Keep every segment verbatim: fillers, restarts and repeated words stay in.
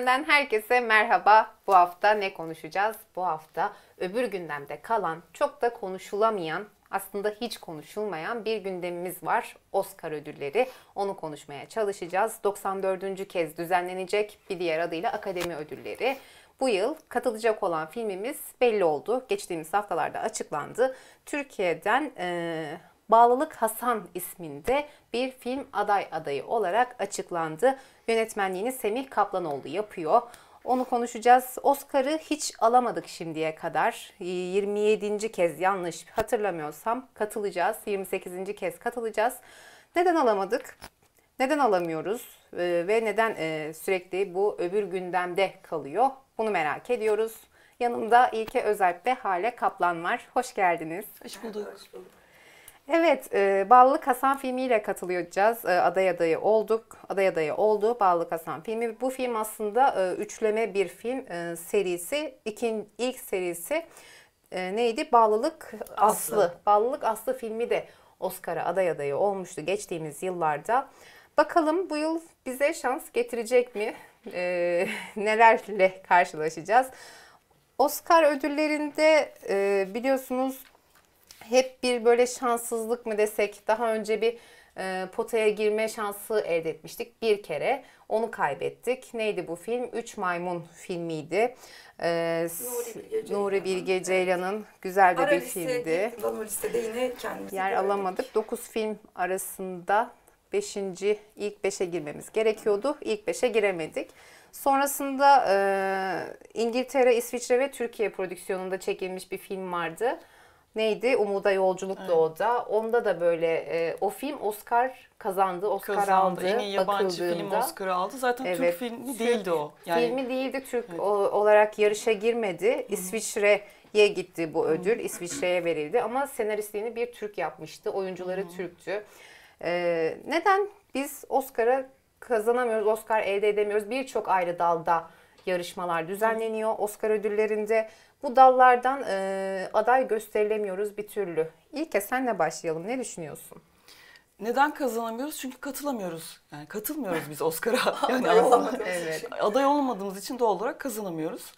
Gündem'den herkese merhaba. Bu hafta ne konuşacağız? Bu hafta öbür gündemde kalan, çok da konuşulamayan, aslında hiç konuşulmayan bir gündemimiz var. Oscar ödülleri. Onu konuşmaya çalışacağız. doksan dördüncü kez düzenlenecek, bir diğer adıyla Akademi Ödülleri. Bu yıl katılacak olan filmimiz belli oldu. Geçtiğimiz haftalarda açıklandı. Türkiye'den e, Bağlılık Hasan isminde bir film aday adayı olarak açıklandı. Yönetmenliğini Semih Kaplanoğlu yapıyor. Onu konuşacağız. Oscar'ı hiç alamadık şimdiye kadar. yirmi yedinci kez yanlış hatırlamıyorsam katılacağız. yirmi sekizinci kez katılacağız. Neden alamadık? Neden alamıyoruz? Ee, ve neden e, sürekli bu öbür gündemde kalıyor? Bunu merak ediyoruz. Yanımda İlke Özalp ve Hale Kaplan var. Hoş geldiniz. Hoş bulduk. Hoş bulduk. Evet, e, Bağlılık Hasan filmiyle katılacağız. E, aday adayı olduk. Aday adayı oldu Bağlılık Hasan filmi. Bu film aslında e, üçleme bir film e, serisi. İkin, ilk serisi e, neydi? Bağlılık Aslı. Aslı. Bağlılık Aslı filmi de Oscar'a aday adayı olmuştu geçtiğimiz yıllarda. Bakalım bu yıl bize şans getirecek mi? E, nelerle karşılaşacağız? Oscar ödüllerinde e, biliyorsunuz hep bir böyle şanssızlık mı desek, daha önce bir e, potaya girme şansı elde etmiştik bir kere. Onu kaybettik. Neydi bu film? Üç Maymun filmiydi. E, Nuri Bilge Ceylan'ın. Nuri Bilge Ceylan'ın güzel de Ara bir liste filmdi. değil, o listede yine kendimizi Yer gördük. alamadık. dokuz film arasında beşinci ilk beşe girmemiz gerekiyordu. İlk beşe giremedik. Sonrasında e, İngiltere, İsviçre ve Türkiye prodüksiyonunda çekilmiş bir film vardı. Neydi? Umuda Yolculuk Evet. da o da. Onda da böyle e, o film Oscar kazandı. Oscar Kazandı. aldı. En iyi yabancı film bakıldığında. Oscar'ı aldı. Zaten Evet, Türk filmi Türk değildi o. Yani Filmi değildi. Türk Evet. o- olarak yarışa girmedi. İsviçre'ye gitti bu ödül. İsviçre'ye verildi. Ama senaristliğini bir Türk yapmıştı. Oyuncuları Türktü. E, neden biz Oscar'a kazanamıyoruz, Oscar elde edemiyoruz? Birçok ayrı dalda yarışmalar düzenleniyor Oscar ödüllerinde. Bu dallardan e, aday gösterilemiyoruz bir türlü. İlke senle başlayalım. Ne düşünüyorsun? neden kazanamıyoruz? Çünkü katılamıyoruz. Yani katılmıyoruz biz Oscar'a. Yani Aday aslında olamadığımız Evet. için. aday olmadığımız için doğal olarak kazanamıyoruz.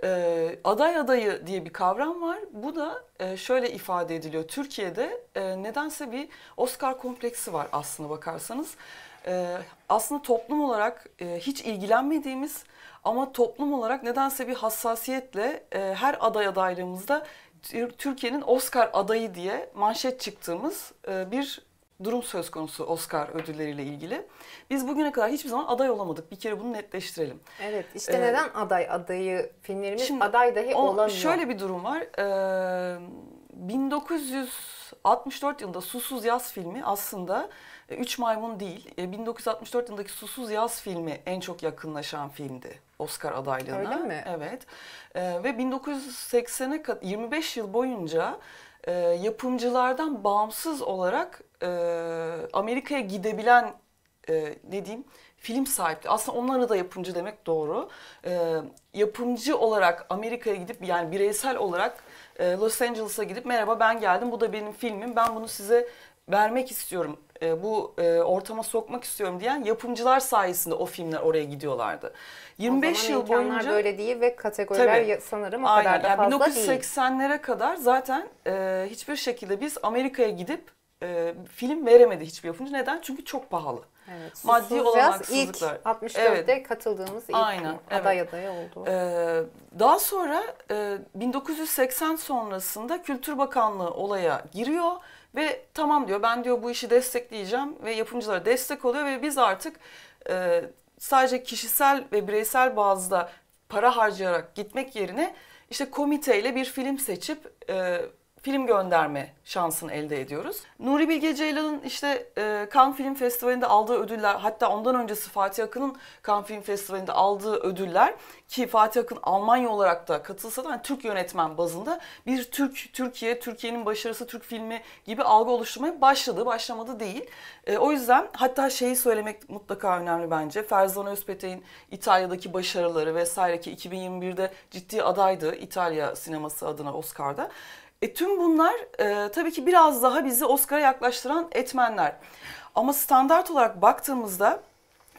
Ee, aday adayı diye bir kavram var. Bu da e, şöyle ifade ediliyor. Türkiye'de e, nedense bir Oscar kompleksi var aslına bakarsanız. E, aslında toplum olarak e, hiç ilgilenmediğimiz ama toplum olarak nedense bir hassasiyetle e, her aday adaylığımızda Tür- Türkiye'nin Oscar adayı diye manşet çıktığımız e, bir durum söz konusu Oscar ödülleriyle ilgili. Biz bugüne kadar hiçbir zaman aday olamadık. Bir kere bunu netleştirelim. Evet, işte Ee, neden aday adayı filmlerimiz Şimdi aday dahi o- olamıyor? Şöyle bir durum var. Ee, bin dokuz yüz altmış dört yılında Susuz Yaz filmi aslında e, Üç Maymun değil. E, bin dokuz yüz altmış dört yılındaki Susuz Yaz filmi en çok yakınlaşan filmdi Oscar adaylığına. Öyle mi? Evet. Ee, ve bin dokuz yüz seksene kadar yirmi beş yıl boyunca e, yapımcılardan bağımsız olarak e, Amerika'ya gidebilen e, ne diyeyim film sahipti. Aslında onlara da yapımcı demek doğru. E, yapımcı olarak Amerika'ya gidip yani bireysel olarak e, Los Angeles'a gidip merhaba ben geldim bu da benim filmim ben bunu size vermek istiyorum. E, bu e, ortama sokmak istiyorum diyen yapımcılar sayesinde o filmler oraya gidiyorlardı. yirmi beş O zaman yıl imkanlar boyunca böyle değil ve kategoriler Tabii. ya- sanırım o aynen kadar da yani fazla bin dokuz yüz değil. seksenlere kadar zaten e, hiçbir şekilde biz Amerika'ya gidip e, film veremedi hiçbir yapımcı. Neden? Çünkü çok pahalı. Evet, Maddi Susuz Yaz olanaksızlıklar. ilk altmış dörtte katıldığımız ilk Aynen, aday evet. adayı oldu. Ee, daha sonra e, bin dokuz yüz seksen sonrasında Kültür Bakanlığı olaya giriyor ve tamam diyor ben diyor bu işi destekleyeceğim ve yapımcılara destek oluyor ve biz artık e, sadece kişisel ve bireysel bazda para harcayarak gitmek yerine işte komiteyle bir film seçip e, film gönderme şansını elde ediyoruz. Nuri Bilge Ceylan'ın işte e, Cannes Film Festivali'nde aldığı ödüller, hatta ondan öncesi Fatih Akın'ın Cannes Film Festivali'nde aldığı ödüller ki Fatih Akın Almanya olarak da katılsa da yani Türk yönetmen bazında bir Türk, Türkiye, Türkiye'nin başarısı Türk filmi gibi algı oluşturmaya başladı, başlamadı değil. E, o yüzden hatta şeyi söylemek mutlaka önemli bence. Ferzan Özpetek'in İtalya'daki başarıları vesaire ki iki bin yirmi birde ciddi adaydı İtalya sineması adına Oscar'da. E, tüm bunlar e, tabii ki biraz daha bizi Oscar'a yaklaştıran etmenler. Ama standart olarak baktığımızda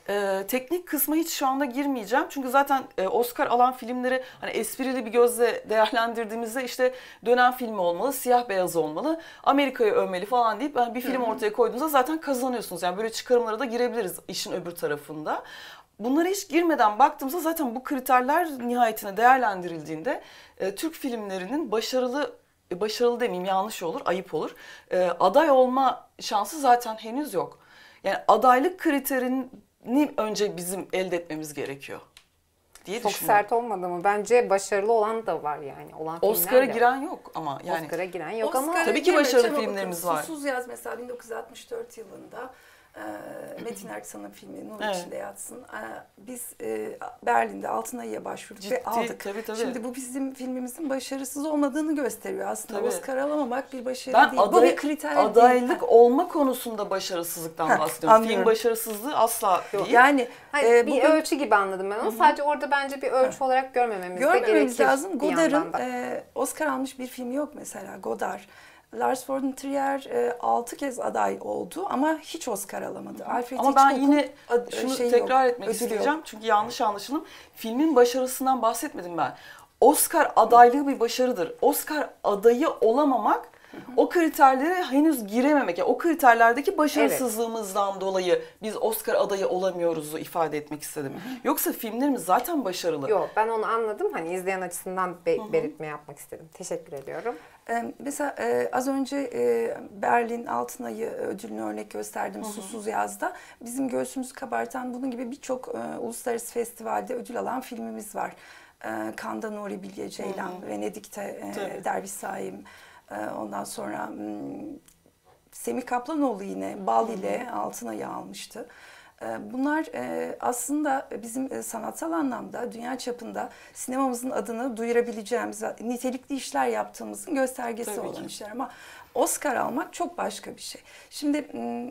Ee, teknik kısma hiç şu anda girmeyeceğim. Çünkü zaten e, Oscar alan filmleri hani esprili bir gözle değerlendirdiğimizde işte dönem filmi olmalı, siyah beyaz olmalı, Amerika'yı övmeli falan deyip yani bir film ortaya koyduğunuzda zaten kazanıyorsunuz. Yani böyle çıkarımlara da girebiliriz işin öbür tarafında. Bunlara hiç girmeden baktığımızda zaten bu kriterler nihayetine değerlendirildiğinde e, Türk filmlerinin başarılı, e, başarılı demeyeyim yanlış olur, ayıp olur. E, aday olma şansı zaten henüz yok. Yani adaylık kriterini önce bizim elde etmemiz gerekiyor diye Çok düşünüyorum. sert olmadı mı? Bence başarılı olan da var yani. Olan Oscar'a filmler de giren var. yok ama yani. Oscar'a giren yok ama Oscar'a Tabii ki girmek başarılı ama filmlerimiz bakın, var. Susuz Yaz mesela bin dokuz yüz altmış dört yılında e, Metin Erksan'ın filmi Nur Evet. içinde yatsın. E, biz e, Berlin'de Altın Ayı'ya başvurduk Ciddi, ve aldık. tabii, tabii. Şimdi bu bizim filmimizin başarısız olmadığını gösteriyor. Aslında Tabii. Oscar alamamak bir başarı Ben değil. bu aday, bir kriter adaylık değil. olma konusunda başarısızlıktan Heh, bahsediyorum. anlıyorum. Film başarısızlığı asla değil. Yani Hayır, e, bir bugün ölçü gibi anladım ben onu. Sadece orada bence bir ölçü olarak görmememiz de görmememiz gerekir. lazım. bir yandan Godard'ın da. e, Oscar almış bir filmi yok mesela. Godard. Lars von Trier e, altı kez aday oldu ama hiç Oscar alamadı. Alfred Ama ben Hitchcock'un yine ad- şunu şeyi tekrar yok, etmek ödülü isteyeceğim. yok. Çünkü yanlış anlaşılım. Filmin başarısından bahsetmedim ben. Oscar adaylığı bir başarıdır. Oscar adayı olamamak o kriterlere henüz girememek. Yani o kriterlerdeki başarısızlığımızdan dolayı biz Oscar adayı olamıyoruz'u ifade etmek istedim. Yoksa filmlerimiz zaten başarılı. Yok, ben onu anladım. Hani izleyen açısından be- belirtme yapmak istedim. Teşekkür ediyorum. E, mesela e, az önce e, Berlin Altın Ayı ödülünü örnek gösterdim Susuz Yaz'da. Bizim göğsümüzü kabartan bunun gibi birçok e, uluslararası festivalde ödül alan filmimiz var. E, Cannes'da Nuri Bilge Ceylan, Venedik'te e, Derviş Saim, e, ondan sonra m, Semih Kaplanoğlu yine Bal ile Altın Ayı almıştı. Bunlar aslında bizim sanatsal anlamda dünya çapında sinemamızın adını duyurabileceğimiz, nitelikli işler yaptığımızın göstergesi Tabii olan ki. işler. Ama Oscar almak çok başka bir şey. Şimdi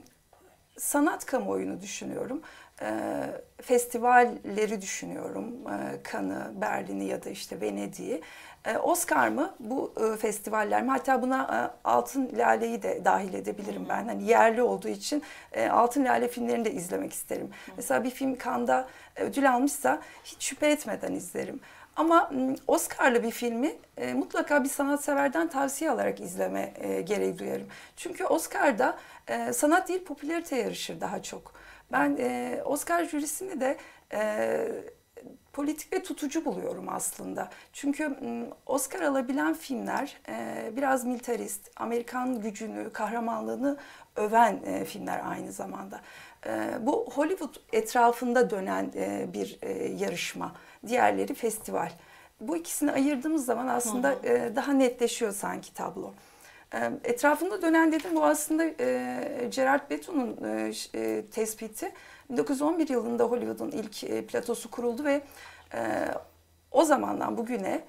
sanat kamuoyunu düşünüyorum. Festivalleri düşünüyorum. Cannes'ı, Berlin'i ya da işte Venedik'i. Oscar mı? Bu festivaller mi? Hatta buna Altın Lale'yi de dahil edebilirim ben. Hani yerli olduğu için Altın Lale filmlerini de izlemek isterim. Hı. Mesela bir film Cannes'da ödül almışsa hiç şüphe etmeden izlerim. Ama Oscar'lı bir filmi mutlaka bir sanatseverden tavsiye alarak izleme gereği duyarım. Çünkü Oscar'da sanat değil popülarite yarışır daha çok. Ben Oscar jürisini de politik ve tutucu buluyorum aslında. Çünkü Oscar alabilen filmler biraz militarist, Amerikan gücünü, kahramanlığını öven filmler aynı zamanda. Bu Hollywood etrafında dönen bir yarışma, diğerleri festival. Bu ikisini ayırdığımız zaman aslında hı hı. daha netleşiyor sanki tablo. Etrafında dönen dedim bu aslında Gerard Beto'nun tespiti. bin dokuz yüz on bir yılında Hollywood'un ilk platosu kuruldu ve o zamandan bugüne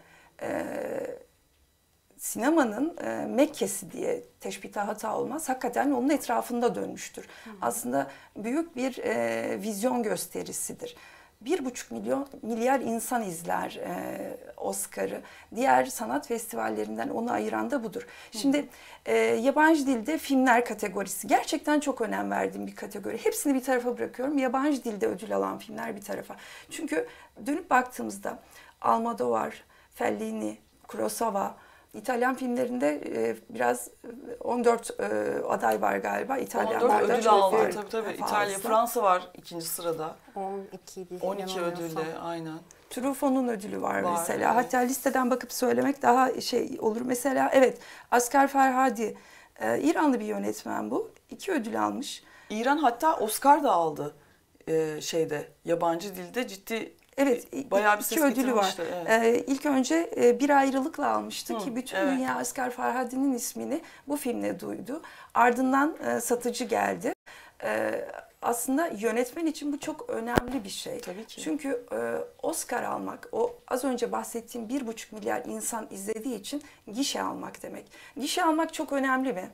sinemanın Mekke'si diye teşbihte hata olmaz. Hakikaten onun etrafında dönmüştür. Hı. Aslında büyük bir vizyon gösterisidir. Bir buçuk milyon milyar insan izler e, Oscar'ı. Diğer sanat festivallerinden onu ayıran da budur. Şimdi e, yabancı dilde filmler kategorisi gerçekten çok önem verdiğim bir kategori. Hepsini bir tarafa bırakıyorum. Yabancı dilde ödül alan filmler bir tarafa. Çünkü dönüp baktığımızda Almodovar, Fellini, Kurosawa, İtalyan filmlerinde e, biraz on dört e, aday var galiba. İtalyanlarda on dört ödül çok aldı. var, Tabii tabii. fazla. İtalya, Fransa var ikinci sırada. on iki on iki ödülle aynen. Truffaut'un ödülü var, var mesela. Evet. Hatta listeden bakıp söylemek daha şey olur. Mesela evet Asghar Farhadi, e, İranlı bir yönetmen bu. İki ödül almış. İran hatta Oscar da aldı e, şeyde yabancı dilde ciddi. Evet, bayağı bir ses iki ödülü var. Evet. Ee, ilk önce e, bir ayrılıkla almıştı Hı, ki bütün evet. dünya Asghar Farhadi'nin ismini bu filmle duydu. Ardından e, Satıcı geldi. E, aslında yönetmen için bu çok önemli bir şey. Tabii ki. Çünkü e, Oscar almak, o az önce bahsettiğim bir buçuk milyar insan izlediği için gişe almak demek. Gişe almak çok önemli mi?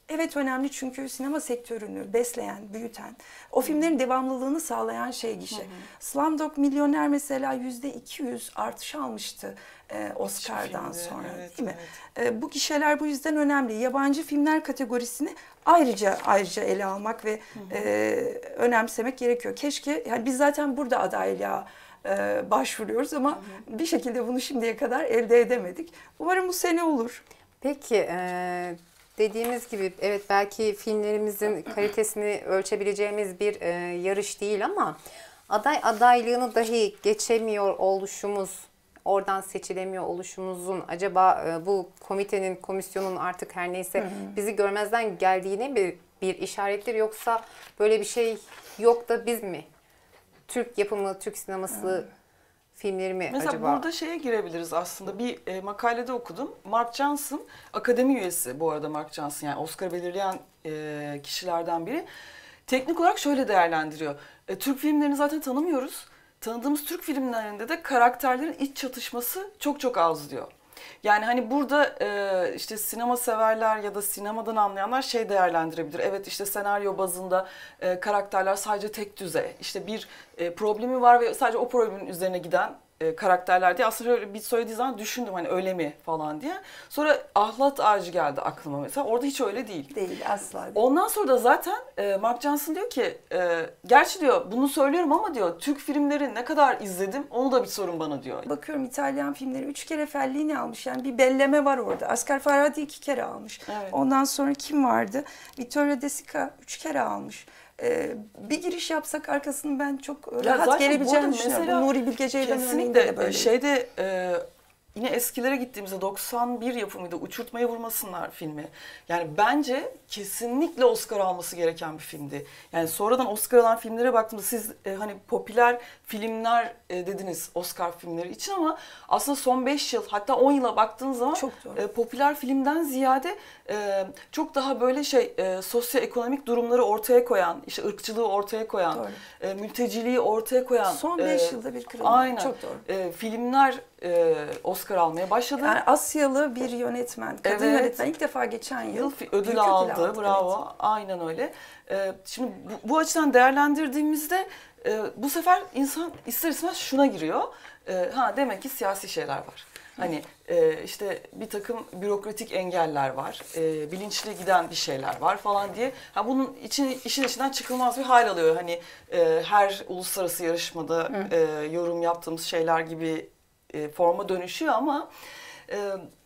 Evet önemli çünkü sinema sektörünü besleyen, büyüten, o filmlerin devamlılığını sağlayan şey gişe. Hı hı. Slumdog Milyoner mesela yüzde iki yüz artış almıştı e, Oscar'dan filmde, sonra, evet, değil mi? Evet. E, bu gişeler bu yüzden önemli. Yabancı filmler kategorisini ayrıca ayrıca ele almak ve hı hı. E, önemsemek gerekiyor. Keşke, yani biz zaten burada adaylığa e, başvuruyoruz ama hı hı. bir şekilde bunu şimdiye kadar elde edemedik. Umarım bu sene olur. Peki, e, dediğimiz gibi evet belki filmlerimizin kalitesini ölçebileceğimiz bir e, yarış değil ama aday adaylığını dahi geçemiyor oluşumuz, oradan seçilemiyor oluşumuzun acaba e, bu komitenin, komisyonun artık her neyse hı hı. bizi görmezden geldiğine bir, bir işarettir, yoksa böyle bir şey yok da biz mi? Türk yapımı, Türk sineması hı. filmleri mi Mesela acaba? burada şeye girebiliriz aslında. Bir e, makalede okudum. Mark Johnson, akademi üyesi bu arada Mark Johnson, yani Oscar belirleyen e, kişilerden biri. Teknik olarak şöyle değerlendiriyor. E, Türk filmlerini zaten tanımıyoruz. Tanıdığımız Türk filmlerinde de karakterlerin iç çatışması çok çok az diyor. Yani hani burada e, işte sinema severler ya da sinemadan anlayanlar şey değerlendirebilir. Evet, işte senaryo bazında e, karakterler sadece tek düze. İşte bir e, problemi var ve sadece o problemin üzerine giden e, karakterler diye. Aslında öyle bir söylediği zaman düşündüm hani öyle mi falan diye. Sonra Ahlat Ağacı geldi aklıma mesela. Orada hiç öyle değil. Değil asla. Ondan sonra da zaten e, Mark Johnson diyor ki e, gerçi diyor bunu söylüyorum ama diyor Türk filmleri ne kadar izledim onu da bir sorun bana diyor. Bakıyorum İtalyan filmleri üç kere Fellini almış. Yani bir belleme var orada. Asghar Farhadi iki kere almış. Evet. Ondan sonra kim vardı? Vittorio De Sica üç kere almış. Ee, bir giriş yapsak arkasını ben çok ya rahat gelebileceğini düşünüyorum. Bu Nuri Bilge Ceylan örneğinde de böyle. Şeyde e, yine eskilere gittiğimizde doksan bir yapımıydı Uçurtmaya Vurmasınlar filmi. Yani bence kesinlikle Oscar alması gereken bir filmdi. Yani sonradan Oscar alan filmlere baktığımda siz e, hani popüler filmler e, dediniz Oscar filmleri için ama aslında son beş yıl hatta on yıla baktığınız zaman e, popüler filmden ziyade e, çok daha böyle şey e, sosyoekonomik durumları ortaya koyan, işte ırkçılığı ortaya koyan, e, mülteciliği ortaya koyan. Son beş e, yılda bir kırılma. Aynen. Çok doğru. E, filmler e, Oscar almaya başladı. Yani Asyalı bir yönetmen, kadın evet. yönetmen ilk defa geçen yıl, yıl ödül aldı. aldı. Bravo. Evet. Aynen öyle. E, şimdi bu, bu açıdan değerlendirdiğimizde e, bu sefer insan ister istemez şuna giriyor. E, ha demek ki siyasi şeyler var. Hani e, işte bir takım bürokratik engeller var, e, bilinçli giden bir şeyler var falan diye. Ha bunun için işin içinden çıkılmaz bir hal alıyor. Hani e, her uluslararası yarışmada e, yorum yaptığımız şeyler gibi e, forma dönüşüyor ama e,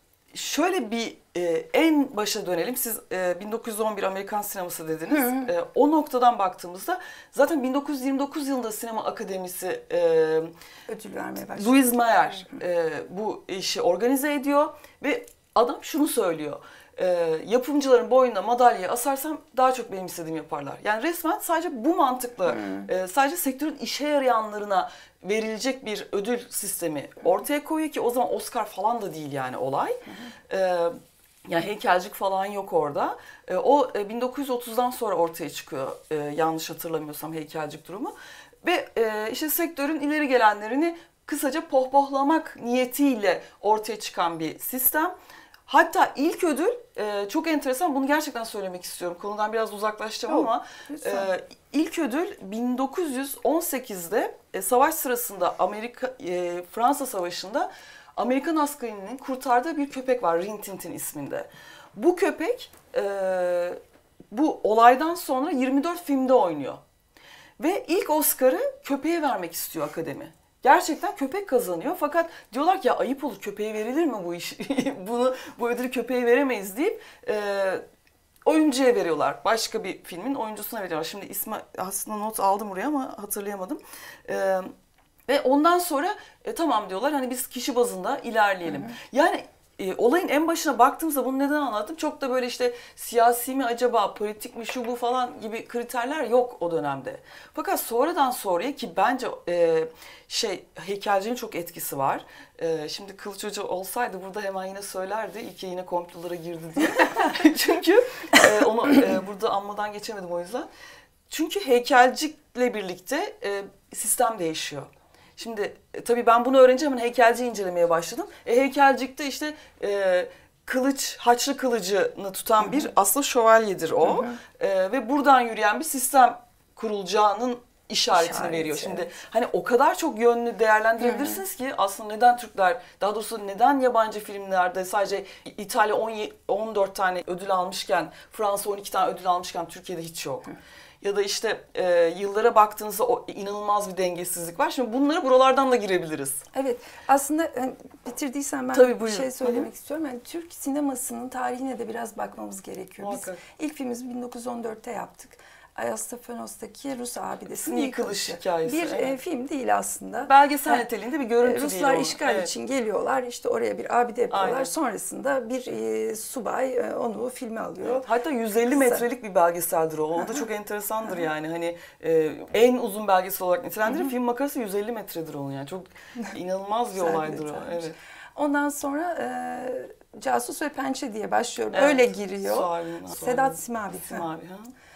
şöyle bir e, en başa dönelim. Siz e, bin dokuz yüz on bir Amerikan sineması dediniz. Hı hı. E, o noktadan baktığımızda zaten bin dokuz yüz yirmi dokuz yılında Sinema Akademisi e, ödül vermeye başladı. Louis Mayer e, bu işi organize ediyor ve adam şunu söylüyor. E, yapımcıların boynuna madalyayı asarsam daha çok benim istediğimi yaparlar. Yani resmen sadece bu mantıkla hmm. e, sadece sektörün işe yarayanlarına verilecek bir ödül sistemi ortaya koyuyor ki o zaman Oscar falan da değil yani olay. Hmm. E, yani heykelcik falan yok orada. E, o e, bin dokuz yüz otuzdan sonra ortaya çıkıyor e, yanlış hatırlamıyorsam heykelcik durumu. Ve e, işte sektörün ileri gelenlerini kısaca pohpohlamak niyetiyle ortaya çıkan bir sistem. Hatta ilk ödül e, çok enteresan, bunu gerçekten söylemek istiyorum. Konudan biraz uzaklaşacağım oh, ama e, ilk ödül bin dokuz yüz on sekizde e, savaş sırasında Amerika e, Fransa Savaşı'nda Amerikan askerinin kurtardığı bir köpek var Rin Tin Tin isminde. Bu köpek e, bu olaydan sonra yirmi dört filmde oynuyor. Ve ilk Oscar'ı köpeğe vermek istiyor akademi. Gerçekten köpek kazanıyor fakat diyorlar ki ya ayıp olur, köpeğe verilir mi bu iş? Bunu bu ödülü köpeğe veremeyiz deyip e, oyuncuya veriyorlar. Başka bir filmin oyuncusuna veriyorlar. Şimdi ismi aslında not aldım buraya ama hatırlayamadım. E, ve ondan sonra e, tamam diyorlar hani biz kişi bazında ilerleyelim. Hı hı. Yani E, olayın en başına baktığımızda bunu neden anlattım? Çok da böyle işte siyasi mi acaba, politik mi şu bu falan gibi kriterler yok o dönemde. Fakat sonradan sonraya ki bence e, şey heykelcinin çok etkisi var. E, şimdi Kılıç Hoca olsaydı burada hemen yine söylerdi. İlke yine komplolara girdi diye. Çünkü e, onu e, burada anmadan geçemedim o yüzden. Çünkü heykelcikle birlikte e, sistem değişiyor. Şimdi e, tabii ben bunu öğrenince hemen heykelciyi incelemeye başladım. E, heykelcikte işte e, kılıç, Haçlı kılıcını tutan bir aslında şövalyedir o. Ee, ve buradan yürüyen bir sistem kurulacağının işaretini İşaret, veriyor. Şimdi evet. hani o kadar çok yönlü değerlendirebilirsiniz ki aslında neden Türkler, daha doğrusu neden yabancı filmlerde sadece İtalya on dört tane ödül almışken, Fransa on iki tane ödül almışken Türkiye'de hiç yok. Ya da işte e, yıllara baktığınızda o inanılmaz bir dengesizlik var. Şimdi bunları buralardan da girebiliriz. Evet, aslında yani bitirdiysen ben Tabii, bir buyurun. şey söylemek Hı hı. istiyorum. Yani Türk sinemasının tarihine de biraz bakmamız gerekiyor. Biz Muhakkak. ilk filmimizi bin dokuz yüz on dörtte yaptık. Ayastafanos'taki Rus abidesinin Yıkılış yıkılışı. hikayesi, Bir evet. e, film değil aslında. Belgesel Ha, niteliğinde bir görüntü değil Ruslar o. işgal Evet. için geliyorlar. İşte oraya bir abide yapıyorlar. Aynen. Sonrasında bir e, subay e, onu filme alıyor. Hatta yüz elli Kısa. metrelik bir belgeseldir o. O da çok enteresandır yani. Hani e, en uzun belgesel olarak nitelendirilir. Film makarası yüz elli metredir onun yani. Çok inanılmaz bir Güzel bir olaydır o. detaymış. Evet. Ondan sonra e, Casus ve Pençe diye başlıyorum. Evet. Öyle giriyor. Suavi'nin- Sedat Simavi. Simavi, ha.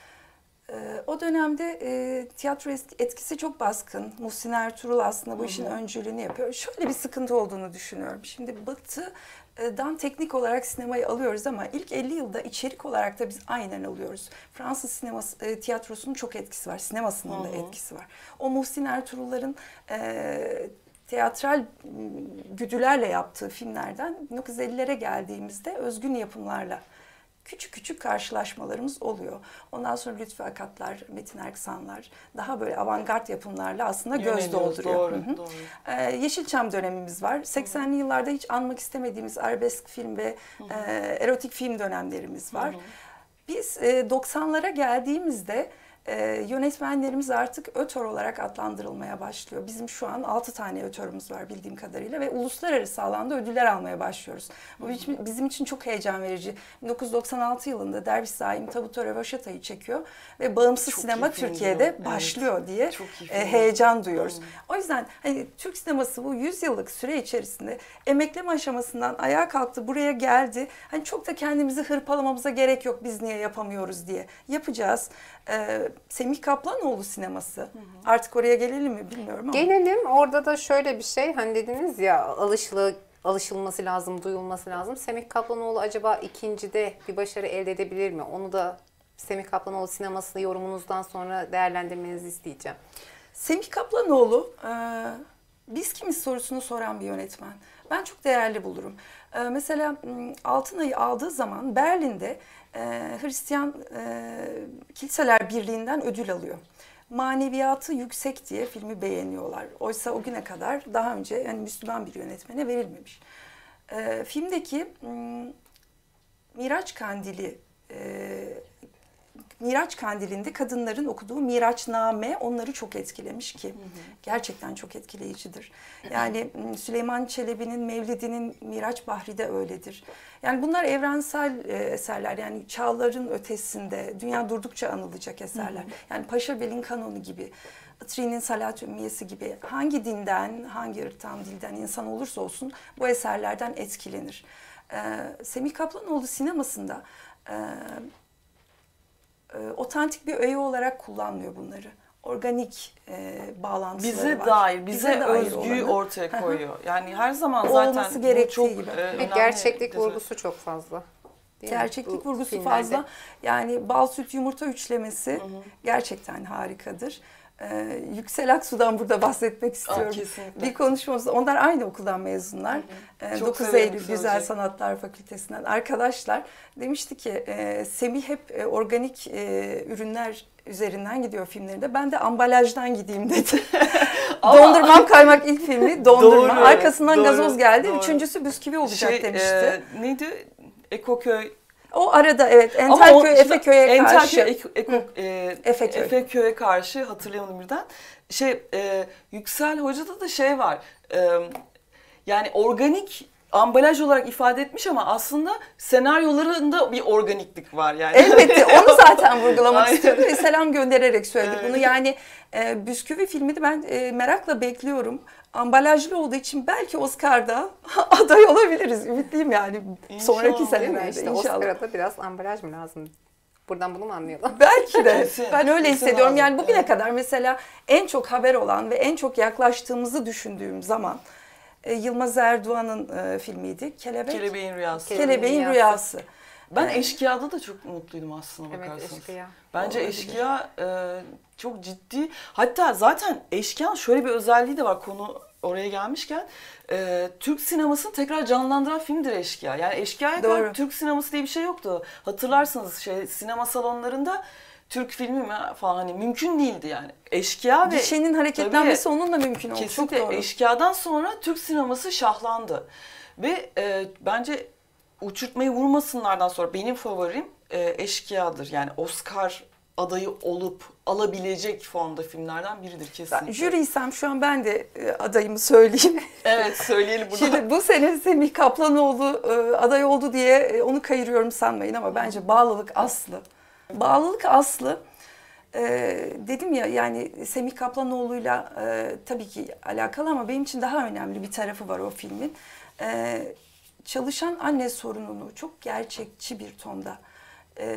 Ee, O dönemde e, tiyatro es- etkisi çok baskın. Muhsin Ertuğrul aslında bu işin öncülüğünü yapıyor. Şöyle bir sıkıntı olduğunu düşünüyorum. Şimdi Batı'dan teknik olarak sinemayı alıyoruz ama ilk elli yılda içerik olarak da biz aynen alıyoruz. Fransız sineması, e, tiyatrosunun çok etkisi var. Sinemasının da Hı hı. etkisi var. O Muhsin Ertuğrul'ların e, tiyatral m, güdülerle yaptığı filmlerden bin dokuz yüz ellilere geldiğimizde özgün yapımlarla küçük küçük karşılaşmalarımız oluyor. Ondan sonra Lütfü Akatlar, Metin Erksanlar daha böyle avantgard yapımlarla aslında göz Yöneliyor, dolduruyor. doğru, Hı hı. doğru. Ee, Yeşilçam dönemimiz var. seksenli yıllarda hiç anmak istemediğimiz arabesk film ve e, erotik film dönemlerimiz var. Hı hı. Biz e, doksanlara geldiğimizde e, yönetmenlerimiz artık ötör olarak adlandırılmaya başlıyor. Bizim şu an altı tane ötörümüz var bildiğim kadarıyla ve uluslararası alanda ödüller almaya başlıyoruz. Bu bizim- bizim için çok heyecan verici. bin dokuz yüz doksan altı yılında Derviş Zaim Tabutö Rövaşata'yı çekiyor ve bağımsız Çok sinema iyi filmdir Türkiye'de o. Evet. başlıyor diye Çok iyi e, film. heyecan duyuyoruz. O yüzden hani Türk sineması bu yüz yıllık süre içerisinde emekleme aşamasından ayağa kalktı, buraya geldi. Hani çok da kendimizi hırpalamamıza gerek yok biz niye yapamıyoruz diye. Yapacağız. Ee, Semih Kaplanoğlu sineması. Artık oraya gelelim mi bilmiyorum ama. Gelelim. Orada da şöyle bir şey, hani dediniz ya, alışılı alışılması lazım, duyulması lazım. Semih Kaplanoğlu acaba ikincide bir başarı elde edebilir mi? Onu da Semih Kaplanoğlu sineması yorumunuzdan sonra değerlendirmenizi isteyeceğim. Semih Kaplanoğlu e, biz kimiz sorusunu soran bir yönetmen. Ben çok değerli bulurum. E, mesela m, Altınay'ı aldığı zaman Berlin'de e, Hristiyan e, Kiliseler Birliği'nden ödül alıyor. Maneviyatı yüksek diye filmi beğeniyorlar. Oysa o güne kadar daha önce yani Müslüman bir yönetmene verilmemiş. E, filmdeki m, Miraç Kandili e, Miraç Kandili'nde kadınların okuduğu Miraçname onları çok etkilemiş ki. Hı hı. Gerçekten çok etkileyicidir. Yani Süleyman Çelebi'nin Mevlidi'nin Miraç Bahri de öyledir. Yani bunlar evrensel eserler. Yani çağların ötesinde, dünya durdukça anılacak eserler. Hı hı. Yani Paşa Bel'in kanonu gibi, Itri'nin Salat-ı Ümmiyesi gibi hangi dinden, hangi ırktan, dilden insan olursa olsun bu eserlerden etkilenir. Ee, Semih Kaplanoğlu sinemasında e, otantik bir öğe olarak kullanmıyor bunları. Organik e, bağlantıları Bize var. dair, bize, dair özgüyü olanı. ortaya koyuyor. Yani her zaman Olması zaten bu gerektiği çok gibi. e, Ve önemli. gerçeklik bir- vurgusu çok fazla. Değil mi? Gerçeklik Bu vurgusu filmlerde. fazla. Yani bal süt yumurta üçlemesi gerçekten harikadır. Ee, Yüksel Aksu'dan burada bahsetmek istiyorum. kesinlikle. Bir konuşmamızda, onlar aynı okuldan mezunlar. Ee, Çok dokuz severim Eylül söyleyecek. Güzel Sanatlar Fakültesinden arkadaşlar demişti ki e, Semih hep e, organik e, ürünler üzerinden gidiyor filmlerinde. Ben de ambalajdan gideyim dedi. Dondurmam Kaymak ilk filmi dondurma. Doğru, Arkasından doğru, gazoz geldi. doğru. Üçüncüsü bisküvi olacak Şey, demişti. e, neydi? Ekoköy. O arada evet Ama o- Entelköy, şimdi Efeköy'e karşı. Entelköy, Eko, Eko, e, Efeköy. Efeköy'e karşı hatırlayamadım birden. Şey, e, Yüksel Hoca'da da şey var. E, yani organik ambalaj olarak ifade etmiş ama aslında senaryolarında bir organiklik var yani. Elbette onu zaten vurgulamak Aynen. istiyorum ve selam göndererek söyledik Evet. bunu. Yani e, bisküvi filmini ben e, merakla bekliyorum. Ambalajlı olduğu için belki Oscar'da aday olabiliriz. Ümitliyim yani İnşallah. sonraki Değil mi? senelerde İşte inşallah. Oscar'a da biraz ambalaj mı lazım? Buradan bunu mu anlayalım? Belki de. Kesin, Ben öyle kesin hissediyorum. lazım. Yani bugüne Evet. kadar mesela en çok haber olan ve en çok yaklaştığımızı düşündüğüm zaman e, Yılmaz Erdoğan'ın e, filmiydi. Kelebek. Kelebeğin Rüyası. Kelebeğin Kelebeğin Rüyası. Rüyası. Ben Evet. Eşkıya'da da çok mutluydum aslında Evet, bakarsanız. Eşkıya. Bence Olabilir. Eşkıya e, çok ciddi. Hatta zaten Eşkıya'nın şöyle bir özelliği de var, konu oraya gelmişken. E, Türk sinemasını tekrar canlandıran filmdir Eşkıya. Yani Eşkıya'ya kadar Doğru. Türk sineması diye bir şey yoktu. Hatırlarsınız şey sinema salonlarında Türk filmi mi falan hani mümkün değildi yani. Eşkıya ve Gişenin hareketlenmesi onunla mümkün oldu. Çok kesinlikle doğru. Eşkıya'dan sonra Türk sineması şahlandı. Ve e, bence uçurtmayı vurmasınlardan sonra benim favorim e, Eşkıya'dır. Yani Oscar adayı olup alabilecek formda filmlerden biridir kesinlikle. Ben jüriysem şu an ben de e, adayımı söyleyeyim. Evet, söyleyelim burada. Şimdi bu sene Semih Kaplanoğlu e, aday oldu diye e, onu kayırıyorum sanmayın ama bence Bağlılık Aslı. Bağlılık Aslı e, dedim ya yani Semih Kaplanoğlu'yla e, tabii ki alakalı ama benim için daha önemli bir tarafı var o filmin. E, çalışan anne sorununu çok gerçekçi bir tonda, e,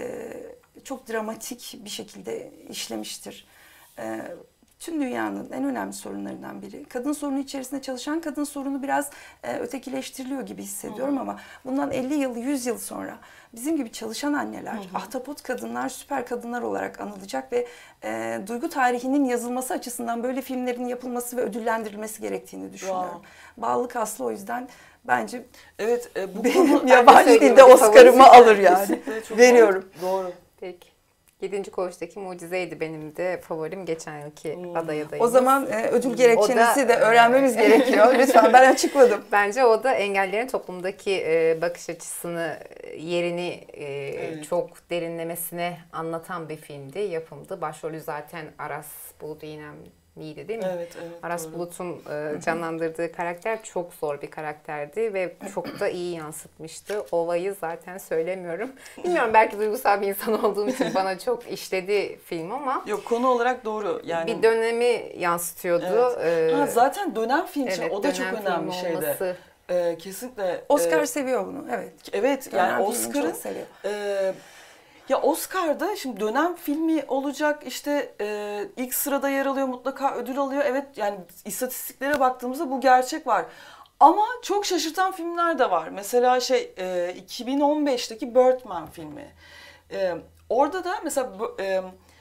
çok dramatik bir şekilde işlemiştir. E, tüm dünyanın en önemli sorunlarından biri. Kadın sorunu içerisinde çalışan kadın sorunu biraz e, ötekileştiriliyor gibi hissediyorum, hı hı, ama bundan elli yıl, yüz yıl sonra bizim gibi çalışan anneler, hı hı, ahtapot kadınlar, süper kadınlar olarak anılacak ve e, duygu tarihinin yazılması açısından böyle filmlerin yapılması ve ödüllendirilmesi gerektiğini düşünüyorum. Wow. Bağlılık Aslı o yüzden bence evet, e, bu benim konu yabancı söyleyeyim, dilde bir Oscar'ımı favorisi. alır yani. kesinlikle çok Veriyorum. Doğru. Peki. Yedinci Koğuş'taki Mucizeydi benim de favorim geçen yılki Hmm. aday adayımız. O zaman e, ödül gerekçenizi O da- de öğrenmemiz gerekiyor. Lütfen, ben açıkladım. Bence o da engellerin toplumdaki e, bakış açısını, e, yerini e, Evet. çok derinlemesine anlatan bir filmdi, yapımdı. Başrolü zaten Aras Bulut İynemli'ydi değil mi? Evet, evet. Aras doğru. Bulut'un e, canlandırdığı karakter çok zor bir karakterdi ve çok da iyi yansıtmıştı. Ova'yı zaten söylemiyorum. Bilmiyorum, belki duygusal bir insan olduğum için bana çok işledi film ama Yok, konu olarak doğru. Yani bir dönemi yansıtıyordu. Evet. Ee, Ha, zaten dönem film için evet, o da çok dönem önemli filmi şeydi. olması. Ee, kesinlikle. Oscar e, seviyor bunu, evet. evet Dönem yani filmini Oscar'ın çok seviyor. e, ya Oscar'da şimdi dönem filmi olacak işte e, ilk sırada yer alıyor, mutlaka ödül alıyor. Evet yani istatistiklere baktığımızda bu gerçek var. Ama çok şaşırtan filmler de var. Mesela şey e, iki bin on beşteki Birdman filmi. E, orada da mesela e,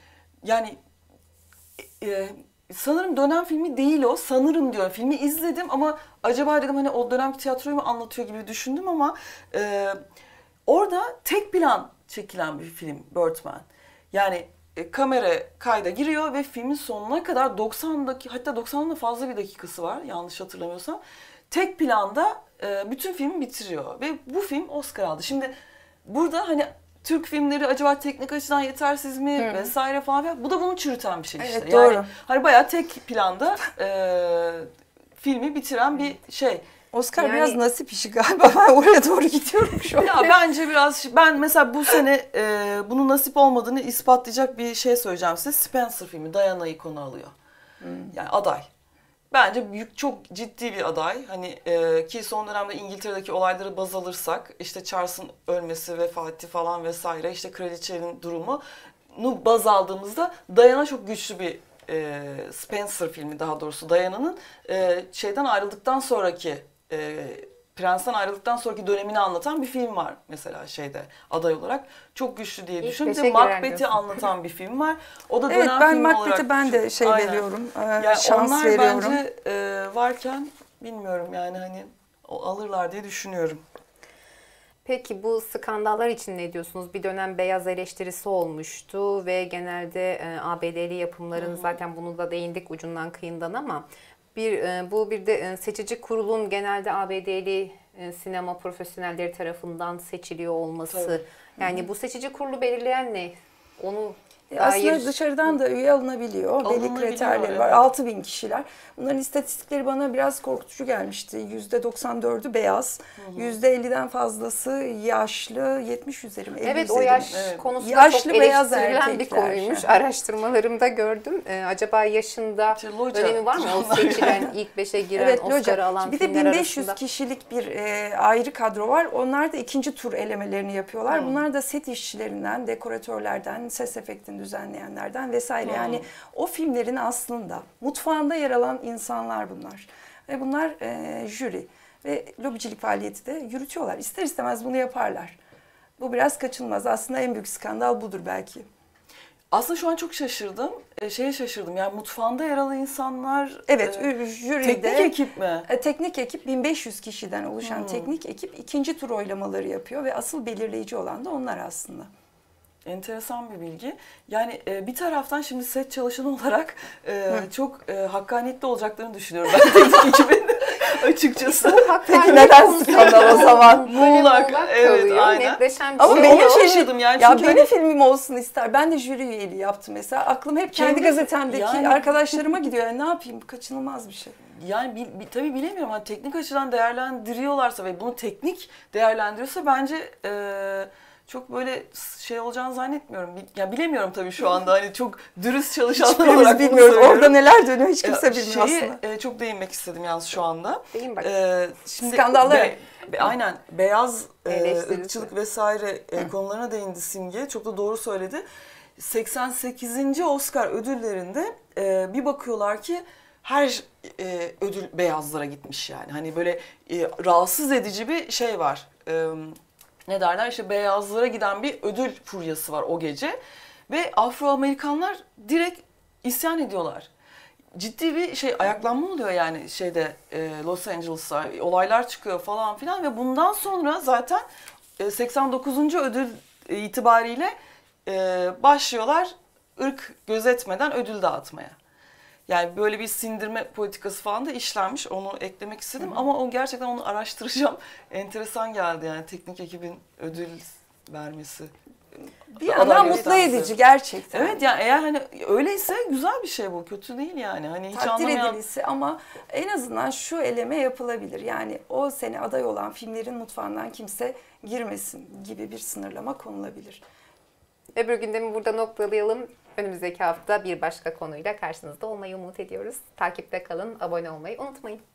yani e, sanırım dönem filmi değil o. Sanırım diyorum. Filmi izledim ama acaba dedim hani o dönem tiyatroyu mu anlatıyor gibi düşündüm ama e, orada tek plan çekilen bir film Birdman. Yani e, kamera kayda giriyor ve filmin sonuna kadar doksan dakika, hatta doksandan da fazla bir dakikası var yanlış hatırlamıyorsam. Tek planda e, bütün filmi bitiriyor ve bu film Oscar aldı. Şimdi burada hani Türk filmleri acaba teknik açıdan yetersiz mi, hı, vesaire falan. Bu da bunu çürüten bir şey işte. Evet, yani doğru. hani bayağı tek planda e, filmi bitiren bir şey. Oscar Yani- biraz nasip işi galiba. Ben oraya doğru gidiyorum şu an. Ya bence biraz ben mesela bu sene e, bunun nasip olmadığını ispatlayacak bir şey söyleyeceğim size. Spencer filmi Diana'yı konu alıyor. Hmm. Yani aday. Bence büyük, çok ciddi bir aday. Hani e, ki son dönemde İngiltere'deki olayları baz alırsak işte Charles'ın ölmesi, vefatı falan vesaire, işte kraliçenin durumunu baz aldığımızda Diana çok güçlü bir e, Spencer filmi, daha doğrusu Diana'nın e, şeyden ayrıldıktan sonraki e, Prens'ten ayrıldıktan sonraki dönemini anlatan bir film var mesela şeyde aday olarak. Çok güçlü diye İlk düşünüyorum. Bir beşe de girer Macbeth'i diyorsun. anlatan bir film var. O da Evet, dönem ben filmi olarak Macbeth'e ben de çok- şey Aynen. veriyorum. e, Yani şans onlar veriyorum. bence e, varken bilmiyorum yani hani o alırlar diye düşünüyorum. Peki bu skandallar için ne diyorsunuz? Bir dönem beyaz eleştirisi olmuştu ve genelde e, A B D'li yapımların, hı hı, zaten bunu da değindik ucundan kıyından ama bir e, bu bir de e, seçici kurulun genelde A B D'li e, sinema profesyonelleri tarafından seçiliyor olması. Tabii. Yani, hı hı, bu seçici kurulu belirleyen ne? Onu E, Aslında dair- dışarıdan da üye alınabiliyor. Belli Alınabiliyor, kriterleri var. evet. altı bin kişiler. Bunların istatistikleri bana biraz korkutucu gelmişti. yüzde doksan dördü beyaz. yüzde elliden fazlası yaşlı. yetmiş üzeri mi? elli Evet, o üzeri mi? yaş Evet. konusu da Yaşlı çok beyaz eleştirilen bir erkekler. konuymuş. Araştırmalarımda gördüm. Ee, acaba yaşında İşte loca önemi var mı? O diyorlar seçilen, yani. ilk beşe giren, Evet, Oscar'ı loca. alan Bir de filmler bin beş yüz arasında. kişilik bir e, ayrı kadro var. Onlar da ikinci tur elemelerini yapıyorlar. Hmm. Bunlar da set işçilerinden, dekoratörlerden, ses efektini düzenleyenlerden vesaire. Hmm. Yani o filmlerin aslında mutfağında yer alan insanlar bunlar. Ve bunlar e, jüri ve lobicilik faaliyeti de yürütüyorlar. İster istemez bunu yaparlar. Bu biraz kaçınılmaz. Aslında en büyük skandal budur belki. Aslında şu an çok şaşırdım. E, şeye şaşırdım. Yani mutfağında yer alan insanlar... Evet, e, jüride... Teknik ekip mi? E, teknik ekip bin beş yüz kişiden oluşan Hmm. teknik ekip ikinci tur oylamaları yapıyor ve asıl belirleyici olan da onlar aslında. Enteresan bir bilgi. Yani e, bir taraftan şimdi set çalışanı olarak e, çok e, hakkaniyetli olacaklarını düşünüyorum ben teknik ekibin açıkçası. Peki neden skandal o zaman? Muğlak, Muğlak evet, kalıyor. aynen. Netleşen bir Ama şey benim yok. Ona filmi- şaşırdım yani. Ya çünkü benim hani- filmim olsun ister. Ben de jüri üyeliği yaptım mesela. Aklım hep kendi, Kendi- gazetemdeki yani- arkadaşlarıma gidiyor. Yani ne yapayım? Kaçınılmaz bir şey. Yani bil, bil- tabii bilemiyorum. Hani teknik açıdan değerlendiriyorlarsa ve bunu teknik değerlendiriyorsa bence e, çok böyle şey olacağını zannetmiyorum. Bil- Yani bilemiyorum tabii şu anda. Hani çok dürüst çalışanlar Hiçbirimiz olarak bunu bilmiyoruz. söylüyorum. Orada neler dönüyor hiç E, kimse bilmiyor şeyi, aslında. e, çok değinmek istedim yalnız şu anda. Değil bak. E, şimdi Skandallara. be- be- aynen beyaz e, Eleştirisi. ırkçılık vesaire e, konularına değindi Simge. Çok da doğru söyledi. seksen sekizinci Oscar ödüllerinde e, bir bakıyorlar ki her e, ödül beyazlara gitmiş yani. Hani böyle e, rahatsız edici bir şey var. E, ne derler işte beyazlara giden bir ödül furyası var o gece. Ve Afro-Amerikanlar direkt isyan ediyorlar. Ciddi bir şey ayaklanma oluyor yani şeyde e, Los Angeles'ta olaylar çıkıyor falan filan ve bundan sonra zaten e, seksen dokuzuncu ödül itibariyle e, başlıyorlar ırk gözetmeden ödül dağıtmaya. Yani böyle bir sindirme politikası falan da işlenmiş. Onu eklemek istedim. Hı hı. Ama o gerçekten onu araştıracağım. Enteresan geldi yani teknik ekibin ödül vermesi. Bir Aday yandan mutlu göstermesi. edici gerçekten. Evet yani eğer hani öyleyse güzel bir şey bu. Kötü değil yani. Hani hiç Takdir anlamayan... edilisi ama en azından şu eleme yapılabilir. Yani o sene aday olan filmlerin mutfağından kimse girmesin gibi bir sınırlama konulabilir. Öbür gündemi burada noktalayalım. Önümüzdeki hafta bir başka konuyla karşınızda olmayı umut ediyoruz. Takipte kalın, abone olmayı unutmayın.